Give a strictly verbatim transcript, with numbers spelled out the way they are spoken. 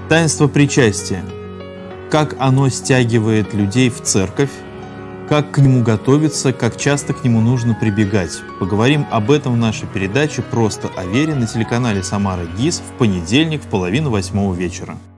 Таинство причастия. Как оно стягивает людей в церковь, как к нему готовиться, как часто к нему нужно прибегать. Поговорим об этом в нашей передаче «Просто о вере» на телеканале «Самара ГИС» в понедельник в половину восьмого вечера.